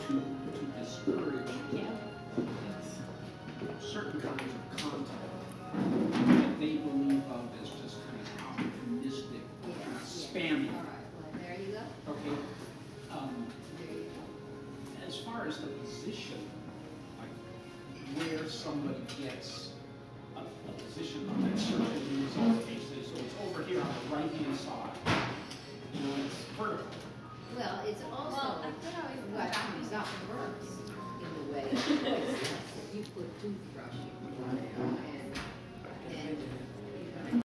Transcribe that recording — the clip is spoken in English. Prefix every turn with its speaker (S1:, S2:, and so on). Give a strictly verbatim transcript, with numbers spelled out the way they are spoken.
S1: to, to discourage certain kinds of content that they believe of as just kind of opportunistic,
S2: Yeah,
S1: kind of
S2: yeah.
S1: spammy.
S2: All right, well, there you go.
S1: Okay. Um,
S2: There you go.
S1: as far as the position, like where somebody gets a, a position on that search engine result page, say, so it's over here on the right-hand side. You know, it's vertical.
S2: Well, it's also
S3: Well, I could always go
S2: what
S3: back
S2: comes
S3: and
S2: up
S3: check.
S2: first in the way. If you put toothbrush, you put it on, and then